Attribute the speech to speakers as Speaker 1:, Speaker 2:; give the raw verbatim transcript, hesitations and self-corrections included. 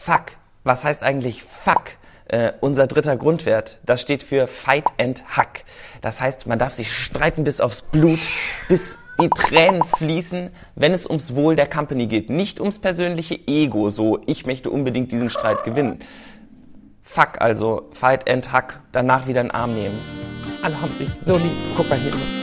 Speaker 1: Fuck. Was heißt eigentlich Fuck? Äh, unser dritter Grundwert, das steht für Fight and Hack. Das heißt, man darf sich streiten bis aufs Blut, bis die Tränen fließen, wenn es ums Wohl der Company geht. Nicht ums persönliche Ego, so ich möchte unbedingt diesen Streit gewinnen. Fuck also, Fight and Hack, danach wieder einen Arm nehmen. Alle haben sich so lieb. Guck mal hier so.